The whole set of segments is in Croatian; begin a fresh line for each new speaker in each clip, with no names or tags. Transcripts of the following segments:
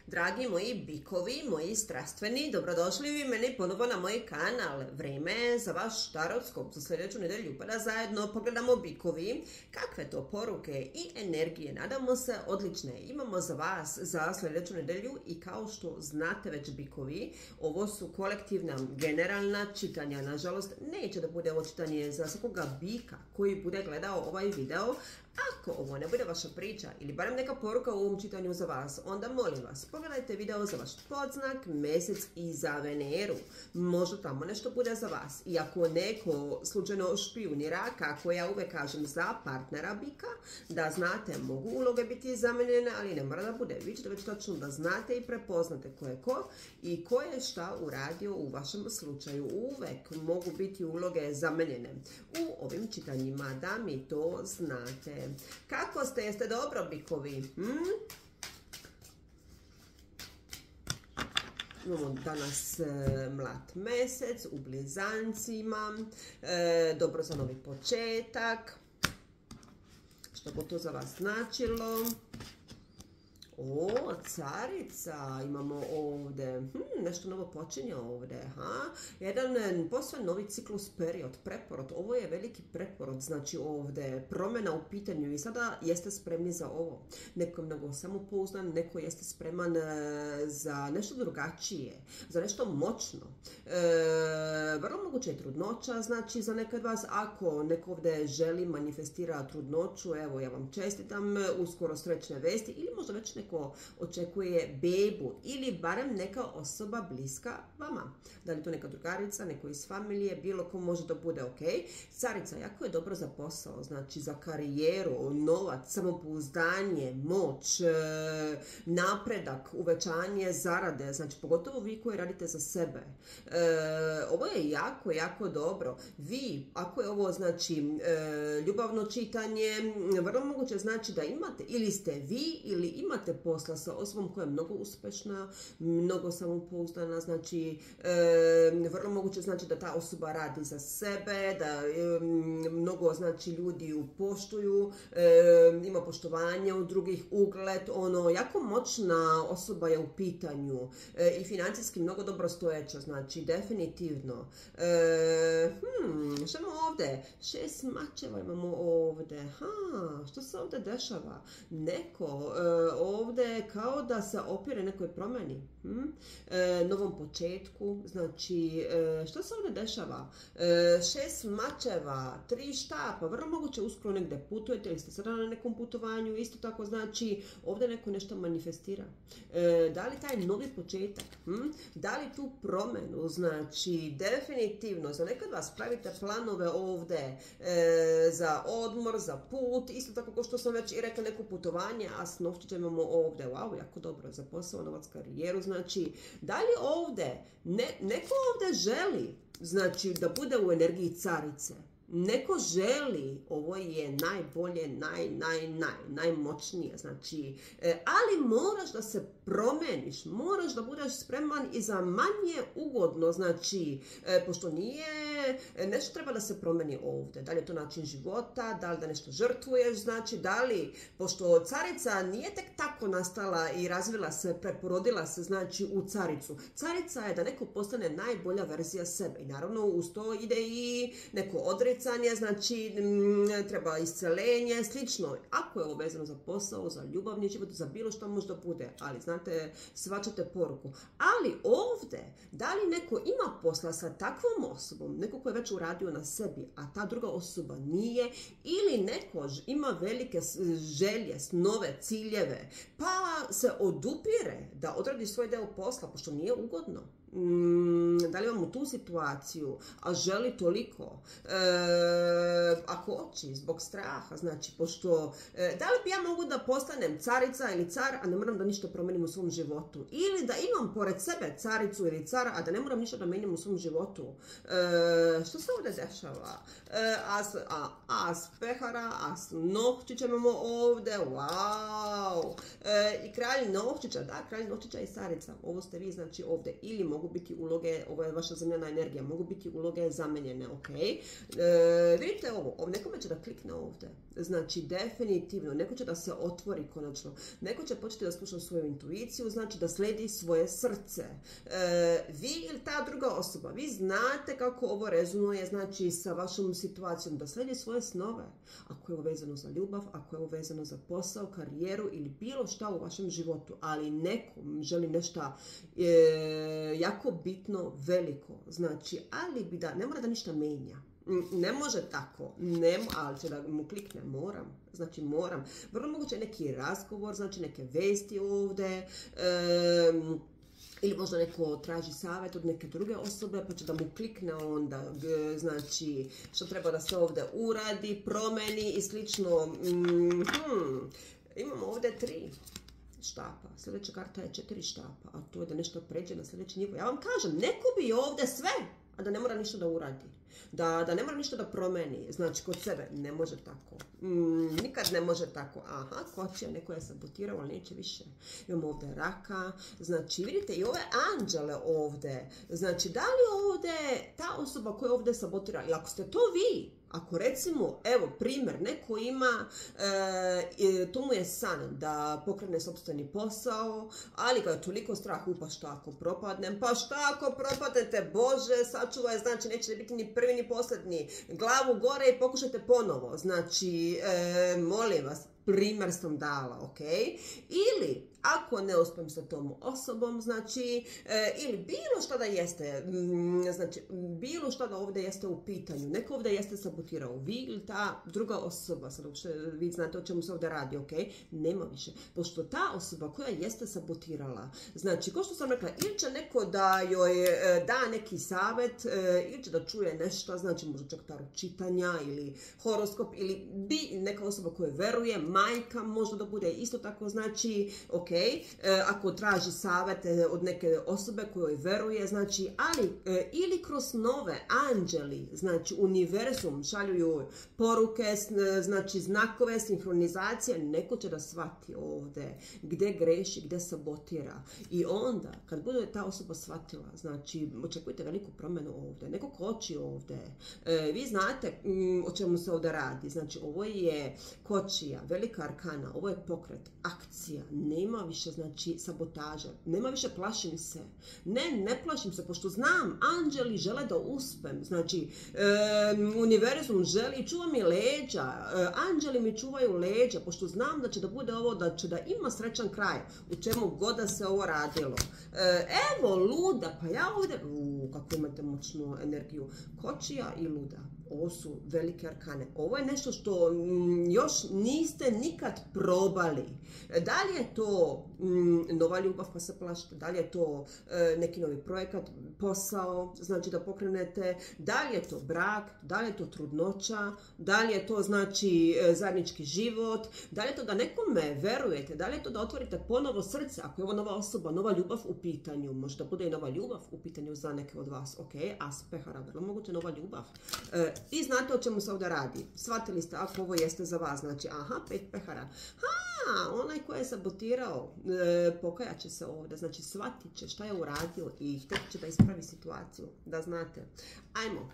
Dragi moji bikovi, moji strastveni, dobrodošli vi meni ponovo na moj kanal. Vrijeme je za vaš tarotskop za sljedeću nedjelju, pa da zajedno pogledamo bikovi kakve to poruke i energije. Nadamo se odlične imamo za vas za sljedeću nedjelju i kao što znate već bikovi, ovo su kolektivna, generalna čitanja. Nažalost, neće da bude ovo čitanje za svakoga bika koji bude gledao ovaj video. Ako ovo ne bude vaša priča ili barem neka poruka u ovom čitanju za vas, onda molim vas, pogledajte video za vaš podznak, mjesec i za Veneru. Možda tamo nešto bude za vas. I ako neko slučajno špijunira, kako ja uvijek kažem za partnera bika, da znate, mogu uloge biti zamijenjene, ali ne mora da bude. Vi ćete već točno da znate i prepoznate ko je ko i ko je šta uradio u vašem slučaju. Uvijek mogu biti uloge zamijenjene u ovim čitanjima, da mi to znate. Kako ste? Jeste dobro, bikovi? Imamo danas mlad mjesec u blizancima, dobro za novi početak, što bi to za vas značilo. O, carica, imamo ovdje, nešto novo počinje ovdje, jedan posve novi ciklus period, preporod, ovo je veliki preporod, znači ovdje promjena u pitanju i sada jeste spremni za ovo. Neko je mnogo samopouznan, neko jeste spreman za nešto drugačije, za nešto moćno. Vrlo moguće je trudnoća, znači za nekad vas, ako neko ovdje želi manifestira trudnoću, evo ja vam čestitam, uskoro srećne vesti ili možda već neko očekuje bebu ili barem neka osoba bliska vama. Da li to neka drugarica, neko iz familije, bilo ko može da bude ok. Carica jako je dobro za posao, znači za karijeru, novac, samopouzdanje, moć, napredak, uvećanje zarade, znači pogotovo vi koji radite za sebe. Ovo je jako, jako dobro. Vi, ako je ovo znači ljubavno čitanje, vrlo moguće znači da imate, ili ste vi, ili imate posla sa osobom koja je mnogo uspešna, mnogo samopouzdana, znači vrlo moguće znači da ta osoba radi za sebe, da mnogo znači ljudi ju poštuju, ima poštovanje u drugih, ugled, jako moćna osoba je u pitanju i financijski mnogo dobro stojeća, znači definitivno. Što imamo ovdje? 6 mačeva imamo ovdje. Što se ovdje dešava? Neko ovdje kao da se opire nekoj promjeni, novom početku, znači što se ovdje dešava? 6 mačeva, 3 štapa, vrlo moguće uskoro negdje putujete ili ste sada na nekom putovanju, isto tako znači ovdje neko nešto manifestira. Da li taj novi početak, da li tu promjenu, znači definitivno za nekad vas pravite planove ovdje za odmor, za put, isto tako kao što sam već i rekla, neko putovanje, a s novčićem imamo ovdje, wow, jako dobro za posao, novac, karijeru, znači da li ovdje neko ovdje želi znači da bude u energiji carice, neko želi, ovo je najbolje, najmoćnije, znači, ali moraš da se promeniš, moraš da budeš spreman i za manje ugodno, znači, pošto nije, nešto treba da se promeni ovdje, da li je to način života, da li da nešto žrtvuješ, znači, da li, pošto carica nije tek tako nastala i razvila se, preporodila se, znači, u caricu. Carica je da neko postane najbolja verzija sebe i naravno uz to ide i neko odricanje, znači treba iscelenje, slično. Ako je ovo vezano za posao, za ljubavni život, za bilo što možda bude, ali znate, svačate poruku. Ali ovdje, da li neko ima posla sa takvom osobom, neko ko je već uradio na sebi, a ta druga osoba nije, ili neko ima velike želje, snove, ciljeve, pa se odupire da odradi svoj deo posla, pošto nije ugodno. Da li imamo tu situaciju, a želi toliko, ako hoće, zbog straha, znači, pošto, da li bi ja mogu da postanem carica ili car, a ne moram da ništa promenim u svom životu, ili da imam pored sebe caricu ili cara, a da ne moram ništa da menjam u svom životu. Što se ovdje dešava? As pehara, as novčića imamo ovdje, wow, i kralj novčića, da, kralj novčića i carica, ovo ste vi, znači, ovdje, ili mogu mogu biti uloge, ovo je vaša zemljana energija, mogu biti uloge zamenjene, ok? Vidite ovo, nekome će da klikne ovdje. Znači, definitivno, neko će da se otvori konačno. Neko će početi da sluša svoju intuiciju, znači da slijedi svoje srce. Vi ili ta druga osoba, vi znate kako ovo rezonuje, znači, sa vašom situacijom, da slijedi svoje snove. Ako je ovo vezano za ljubav, ako je ovo vezano za posao, karijeru ili bilo šta u vašem životu, ali neko želi nešto jako bitno, veliko, znači, ali bi da, ne mora da ništa menja. Ne može tako, ali će da mu klikne, moram, znači moram. Vrlo moguće neki razgovor, znači neke vesti ovdje, ili možda neko traži savjet od neke druge osobe, pa će da mu klikne onda, znači, što treba da se ovdje uradi, promeni i slično. Imamo ovdje 3 štapa, sljedeća karta je 4 štapa, a to je da nešto pređe na sljedeći nivo. Ja vam kažem, neko bi ovdje sve, a da ne mora ništa da uradi. Da ne mora ništa da promeni, znači kod sebe, ne može tako. Nikad ne može tako. Aha, kočija, neko je sabotirao, ali neće više. Imamo ovdje raka, znači vidite i ove anđele ovdje. Znači, da li ovdje ta osoba koja ovdje sabotira, i ako ste to vi, ako recimo, evo primjer, neko ima, to mu je san da pokrene sopstveni posao, ali ga je toliko strah, pa šta ako propadnem, pa šta ako propadnete, Bože, sačuvaj, znači nećete biti ni prvi ni posljednji, glavu gore i pokušajte ponovo, znači, molim vas, primjer sam dala, ok? Ili, ako ne uspijem sa tom osobom, znači, ili bilo što da jeste, znači, bilo što da ovdje jeste u pitanju, neko ovdje jeste sabotirao, vi ili ta druga osoba, sad vi znate o čemu se ovdje radi, ok? Nema više, pošto ta osoba koja jeste sabotirala, znači, kao što sam rekla, ili će neko da joj da neki savjet, ili će da čuje nešto, znači, možda čak tarot čitanja, ili horoskop, ili neka osoba koja veruje, majka možda da bude isto tako, znači, ok, ako traži savjete od neke osobe kojoj veruje, znači, ali ili kroz nove anđeli, znači univerzum šalju joj poruke, znači znakove, sinhronizacije, neko će da shvati ovdje gdje greši, gdje sabotira. I onda, kad bude ta osoba shvatila, znači, očekujte veliku promjenu ovdje, neko koči ovdje. Vi znate o čemu se ovdje radi, znači, ovo je kočija, velika arkana, ovo je pokret, akcija, nema više, znači, sabotaža, nema više plašim se. Ne plašim se, pošto znam, anđeli žele da uspem, znači, univerzum želi, čuva mi leđa, anđeli mi čuvaju leđa, pošto znam da će da bude ovo, da će da ima srećan kraj, u čemu god da se ovo radilo. Evo, luda, pa ja ovdje, kako imate moćnu energiju, kočija i luda. Ovo su velike arkane. Ovo je nešto što još niste nikad probali. Da li je to nova ljubav pa se plašite, da li je to neki novi projekat, posao, znači da pokrenete, da li je to brak, da li je to trudnoća, da li je to znači zajednički život, da li je to da nekome verujete, da li je to da otvorite ponovo srce, ako je ovo nova osoba, nova ljubav u pitanju, možda bude i nova ljubav u pitanju za neke od vas, ok, as pehara, vrlo moguće nova ljubav. I znate o čemu se ovdje radi, shvatili ste ako ovo jeste za vas, znači aha, 5 pehara, onaj ko je sabotirao, pokajat će se ovdje, znači shvatit će šta je uradio i htjet će da ispravi situaciju, da znate. Ajmo.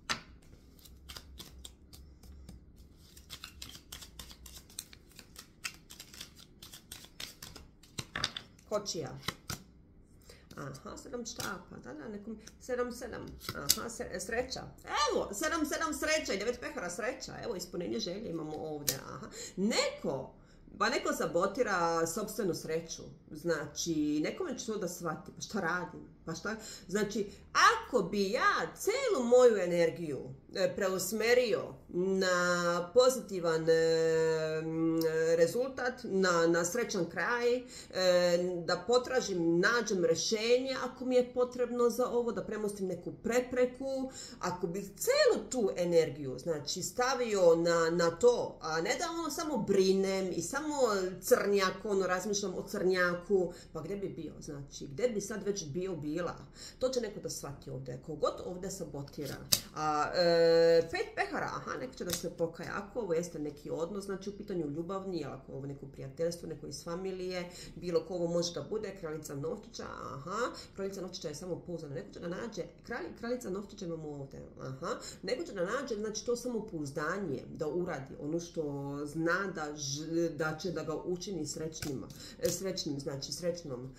Kočija. Aha, 7 štapa, da, nekom, 7, aha, sreća, evo, 7 sreća i 9 pehara sreća, evo, ispunenje želje imamo ovdje, aha, neko sabotira sopstvenu sreću, znači, nekome će to da shvati, pa šta radim, pa šta, znači, ako bi ja celu moju energiju preusmerio na pozitivan rezultat, na srećan kraj, da potražim, nađem rješenje ako mi je potrebno za ovo, da premostim neku prepreku, ako bi celu tu energiju, znači, stavio na to, a ne da ono samo brinem i samo razmišljam o crnjaku, pa gdje bi bio, znači, gdje bi sad već bio, bila. To će neko da shvati ovdje. Kogod ovdje sabotira. A 5 pehara, aha, neko će da se pokaja. Ako ovo jeste neki odnos, znači u pitanju ljubavni, ako ovo neko prijateljstvo, neko iz familije, bilo ko ovo može da bude, kraljica novčića, aha, kraljica novčića je samo pouzdana. Neko će da nađe, kraljica novčića imamo ovdje, aha, neko će da nađe, znači to samopouzdanje, da uradi ono što zna da će da ga učini srećnim, znači srećnom.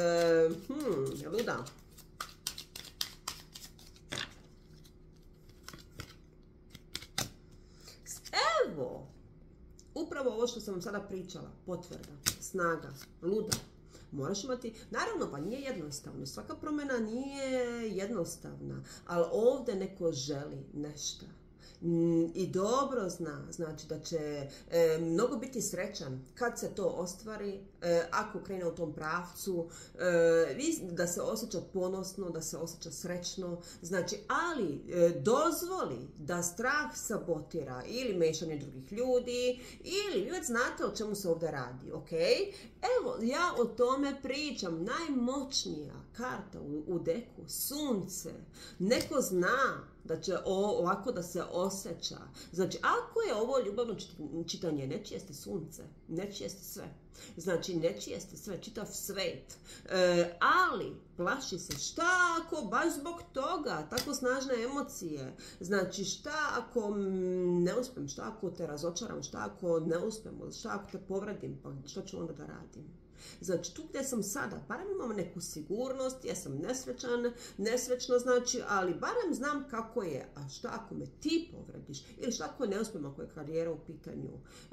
Luda. Evo, upravo ovo što sam vam sada pričala, potvrda, snaga, luda. Moraš imati, naravno pa nije jednostavno, svaka promjena nije jednostavna, ali ovdje neko želi nešto. I dobro zna, znači da će mnogo biti srećan kad se to ostvari, ako krene u tom pravcu, da se osjeća ponosno, da se osjeća srećno, znači, ali dozvoli da strah sabotira ili mešanje drugih ljudi, ili vi već znate o čemu se ovdje radi, ok? Evo, ja o tome pričam, najmoćnija karta u deku, sunce, neko zna da će ovako da se osjeća. Znači, ako je ovo ljubavno čitanje, nečije ste sunce, nečije ste sve. Znači, nečije ste sve, čitav svet. Ali, plaši se, šta ako baš zbog toga, tako snažne emocije. Znači, šta ako ne uspijem, šta ako te razočaram, šta ako ne uspijem, šta ako te povredim, pa što ću onda da radim? Znači, tu gdje sam sada, barem imam neku sigurnost, ja sam nesrećna, znači, ali barem znam kako je. A šta ako me ti povrediš? Ili šta ako ne uspijem, ako je karijera u pitanju?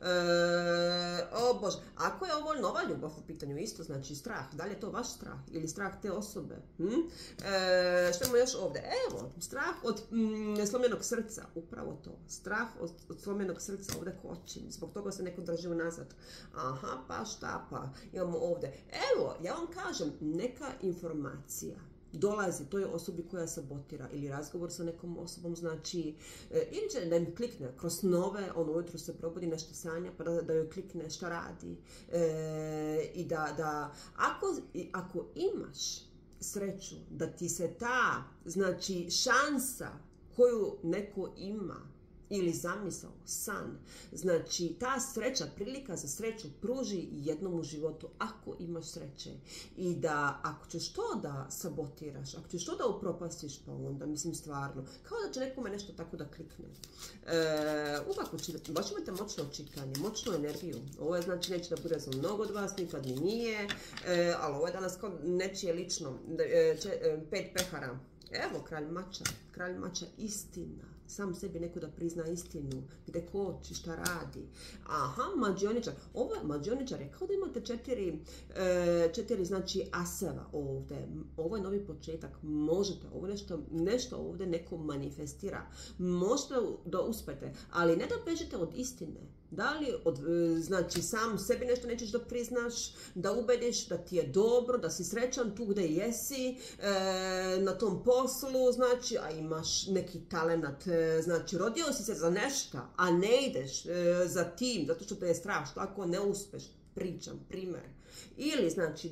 O Bože, ako je ovo nova ljubav u pitanju, isto znači strah. Da li je to vaš strah? Ili strah te osobe? Što imamo još ovdje? Evo, strah od slomljenog srca. Upravo to. Strah od slomljenog srca ovdje kočim. Zbog toga se neko drži unazad. Aha, pa šta pa? Imamo ovdje. Evo, ja vam kažem, neka informacija dolazi toj osobi koja sabotira ili razgovor sa nekom osobom, znači, ili će da im klikne kroz snove, ono ujutru se probudi, nešto sanja, pa da joj klikne šta radi. I da ako imaš sreću da ti se ta, znači, šansa koju neko ima, ili zamisao, san. Znači, ta sreća, prilika za sreću pruži jednom u životu ako imaš sreće. I da ako ćeš to da sabotiraš, ako ćeš to da upropastiš, pa onda, mislim, stvarno, kao da će nekome nešto tako da klikne. Uvijek baš imate moćno čitanje, moćnu energiju. Ovo je, znači, neće da bude za mnogo od vas, nikad ni nije, ali ovo je danas kao nečije lično. 5 pehara. Evo, kralj mača, istina. Sam sebi neko da prizna istinu, gdje koči, šta radi. Aha, mađioničar. Ovo je mađioničar, je kao da imate četiri znači, aseva ovdje. Ovo je novi početak. Možete, ovo nešto ovdje neko manifestira. Možete da uspete, ali ne da bežite od istine. Da li, znači, sam sebi nešto nećeš da priznaš, da ubediš da ti je dobro, da si srećan tu gdje jesi, na tom poslu, znači, a imaš neki talenat, znači, rodio si se za nešto, a ne ideš za tim, zato što te je strah, što ako ne uspeš, pričam, primjer. Ili, znači,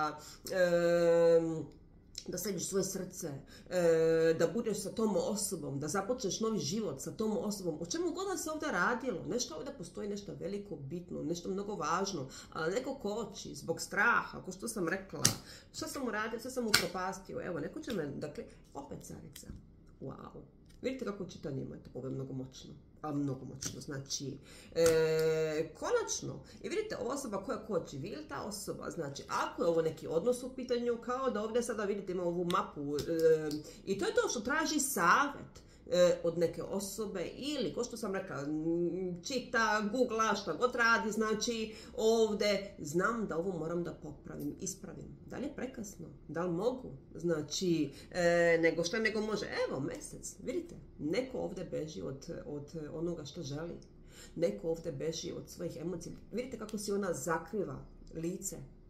da sediš svoje srce, da budeš sa tom osobom, da započneš novi život sa tom osobom. O čemu god da se ovdje radilo, nešto ovdje postoji, nešto veliko, bitno, nešto mnogo važno, ali neko koči zbog straha, ako što sam rekla, šta sam uradio, šta sam upropastio, evo, neko će me, dakle, opet carica, wow. Vidite kako čitanje imate, ovo je mnogo moćno. Mnogo moćno, znači, konačno, i vidite, ova osoba koja koči, vidi ta osoba, znači, ako je ovo neki odnos u pitanju, kao da ovdje sada vidite ima ovu mapu, i to je to što traži savjet od neke osobe, ili, ko što sam rekla, čita, googla, šta god radi, znači, ovdje znam da ovo moram da popravim, ispravim. Da li je prekasno? Da li mogu? Znači, nego može. Evo, mjesec, vidite, neko ovdje beži od onoga što želi. Neko ovdje beži od svojih emocija. Vidite kako si ona zakriva lice.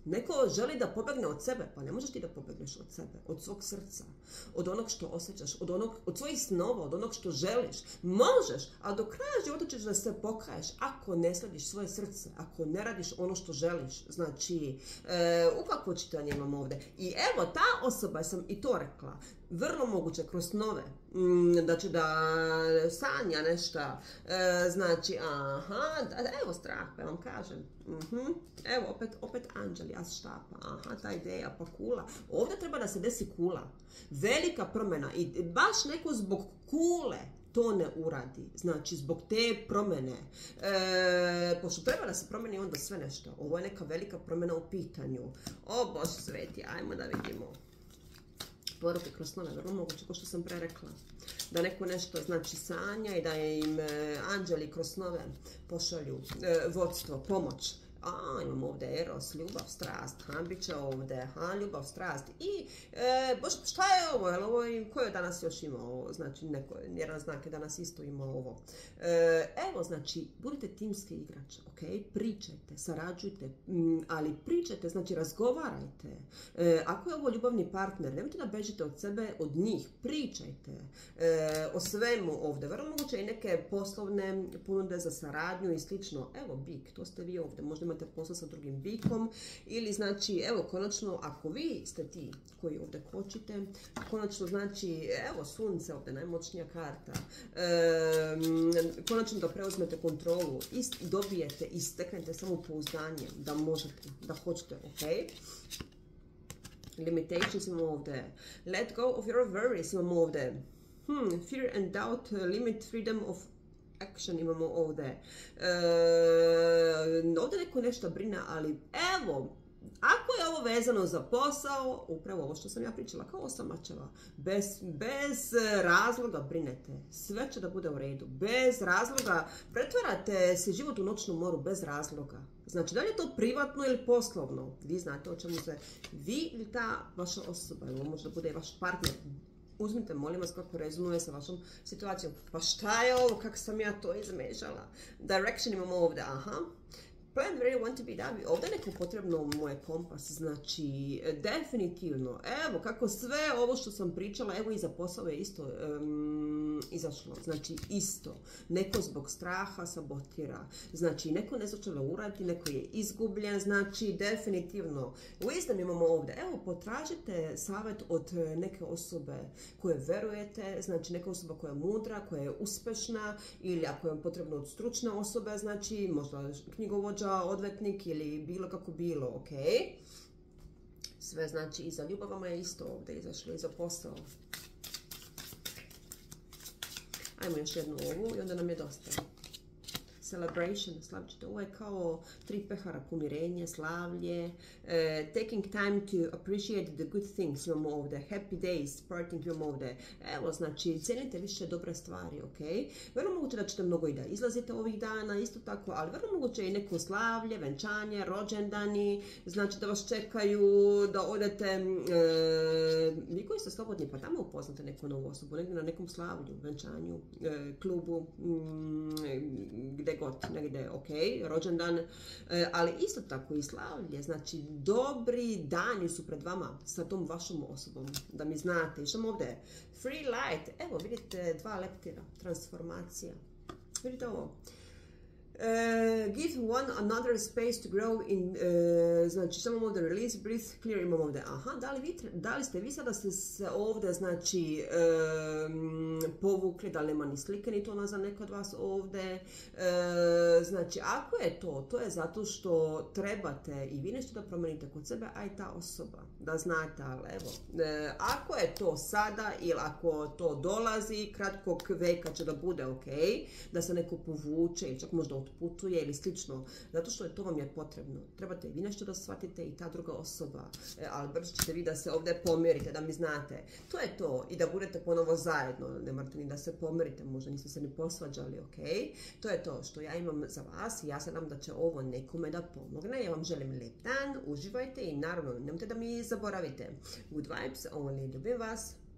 Neko želi da pobjegne od sebe, pa ne možeš ti da pobjegneš od sebe, od svog srca, od onog što osjećaš, od svojih snova, od onog što želiš. Možeš, ali do kraja života ćeš da se pokaješ ako ne slediš svoje srce, ako ne radiš ono što želiš. Znači, ukakvo čitanje imam ovdje. I evo, ta osoba, sam i to rekla, vrlo moguće kroz snove, da će da sanja nešto, znači, evo strah, pa vam kažem, evo opet anđeli, as štapa, ta ideja, pa kula, ovdje treba da se desi kula, velika promjena i baš neko zbog kule to ne uradi, znači zbog te promjene, pošto treba da se promijeni onda sve nešto, ovo je neka velika promjena u pitanju, o Bože sveti, ajmo da vidimo. Poruke kroz snove, vrlo moguće, kao što sam pre rekla, da neko nešto znači sanja i da im anđeli kroz snove pošalju vodstvo, pomoć. Imamo ovdje eros, ljubav, strast, bit će ovdje, ljubav, strast. I, bože, šta je ovo? Ko je danas još imao? Znači, jedan znak je danas isto imao ovo. Evo, znači, budite timski igrač, ok? Pričajte, sarađujte, ali pričajte, znači, razgovarajte. Ako je ovo ljubavni partner, nemojte da bežite od sebe, od njih, pričajte o svemu ovdje. Vrlo moguće i neke poslovne ponude za saradnju i slično. Evo, bik, to ste vi ovdje, možda imate posao sa drugim bikom ili znači, evo, konačno, ako vi ste ti koji ovdje kočite, konačno znači, evo, sunce ovdje, najmoćnija karta, konačno da preuzmete kontrolu i dobijete i steknete samopouzdanje da možete, da hoćete, ok? Limitations imamo ovdje. Let go of your worries imamo ovdje. Fear and doubt, limit freedom of action imamo ovdje. Ovdje neko nešto brine, ali evo, ako je ovo vezano za posao, upravo ovo što sam ja pričala, kao osamačeva, bez razloga brinete, sve će da bude u redu, bez razloga, pretvarate se život u noćnu moru bez razloga. Znači, da li je to privatno ili poslovno, vi znate o čemu se, vi ili ta vaša osoba, ili možda bude i vaš partner, uzmite, molim vas, kako rezonuje sa vašom situacijom. Pa šta je ovo, kako sam ja to izmešala? Direction imamo ovdje, Plan where you want to be, da bi ovdje neko potrebno moj kompas, znači definitivno, evo kako sve ovo što sam pričala, evo i za posao je isto izašlo, znači isto, neko zbog straha sabotira, znači neko ne zna da uradi, neko je izgubljen, znači definitivno, wisdom imamo ovdje, evo potražite savjet od neke osobe koje verujete, znači neka osoba koja je mudra, koja je uspešna ili ako je potrebno od stručne osobe, znači možda knjigovođa, odvetnik ili bilo kako bilo, ok? Sve znači i za ljubavama je isto ovdje izašlo, i za posao. Ajmo još jednu ovu i onda nam je dosta. Celebration, slavčite, ovo je kao 3 pehara, pomirenje, slavlje, taking time to appreciate the good things imamo ovdje, happy days, parting imamo ovdje, evo, znači, cijenite više dobre stvari, ok? Vrlo moguće da ćete mnogo i da izlazite ovih dana, isto tako, ali vrlo moguće i neko slavlje, venčanje, rođendani, znači da vas čekaju, da odete, vi koji ste slobodni, pa tamo upoznate neku novu osobu, negdje na nekom slavlju, venčanju, klubu, gdje god, negdje, ok, rođendan, ali isto tako i slavlje, znači dobri dani su pred vama sa tom vašom osobom, da mi znate. Išamo ovdje, free light, evo vidite 2 leptira, transformacija, vidite ovo. Give one another space to grow in, znači samo ovdje release, breathe, clear imamo ovdje, da li ste vi sada se ovdje, znači, povukli, da li nema ni slike ni tona za neko od vas ovdje, znači, ako je to je zato što trebate i vi nešto da promenite kod sebe, a i ta osoba, da znate, ali evo, ako je to sada ili ako to dolazi, kratkog veka će da bude ok, da se neko povuče ili čak možda otputuje ili slično, zato što to vam je potrebno. Trebate vi nešto da shvatite i ta druga osoba, ali brzo ćete vi da se ovdje pomirite, da mi znate. To je to i da budete ponovo zajedno, ne morate ni da se pomirite, možda niste se ni posvađali, ok? To je to što ja imam za vas i ja se nadam da će ovo nekome da pomogne. Ja vam želim lijep dan, uživajte i naravno nemojte da mi zaboravite. Good vibes, only ljubim vas.